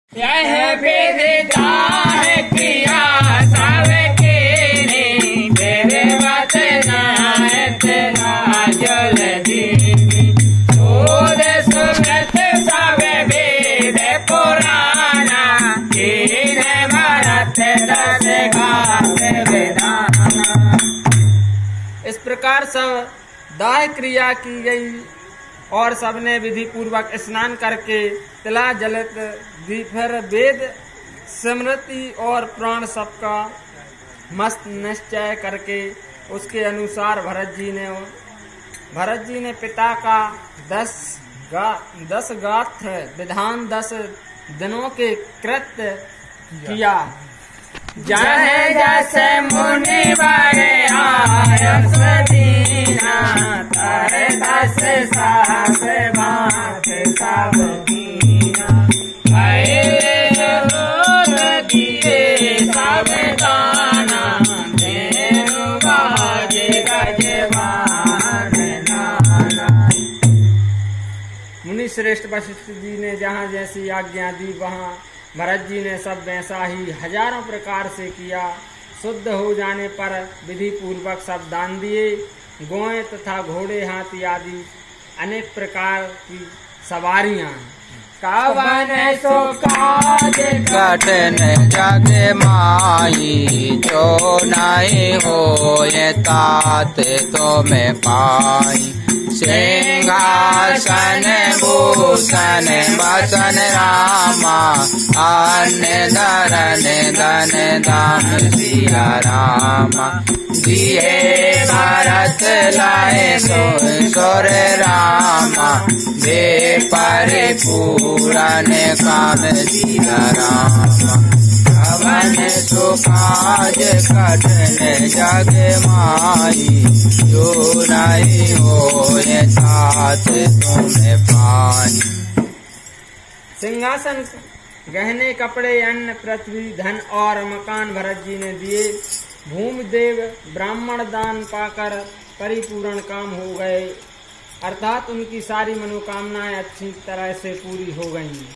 यह विदिता है किया सबके ने तेरे वचना है तेरा जल दीनी सूद सुमत सब वेद पुराना कीन भरत दस घात विधाना। इस प्रकार सब दाह क्रिया की गई और सबने विधि पूर्वक स्नान करके तिला जलित दी। फिर वेद स्मृति और प्राण सबका मस्त निश्चय करके उसके अनुसार भरत जी ने पिता का 10 गाथ विधान 10 दिनों के कृत्य किया। जय जैसे मुनि बड़े आयस दीना तारे 10 सास बात सब दीना दिए सब दाना तेनु बाजे गजवान नाना। मुनि श्रेष्ठ वशिष्ठ जी ने जहाँ जैसी आज्ञा दी वहाँ भरत जी ने सब वैसा ही हजारों प्रकार से किया। शुद्ध हो जाने पर विधि पूर्वक सब दान दिए। गौएं तथा घोड़े हाथी आदि अनेक प्रकार की सवारियां कावन सो काज कठिन जग माई जो नहीं होए तात तो में पाई। सिंहासन भूषण बसन रामा अन्य धरन धन धाम सिया रामा। दिए भरत लाए सुर रामा दे परिपूरन काम सिया रामा। अवन सुकाज कठिन जग माई जो नहीं होए तात तुम्हें पाई। सिंहासन गहने कपड़े अन्न पृथ्वी धन और मकान भरत जी ने दिए। भूमि देव ब्राह्मण दान पाकर परिपूर्ण काम हो गए, अर्थात उनकी सारी मनोकामनाएं अच्छी तरह से पूरी हो गईं।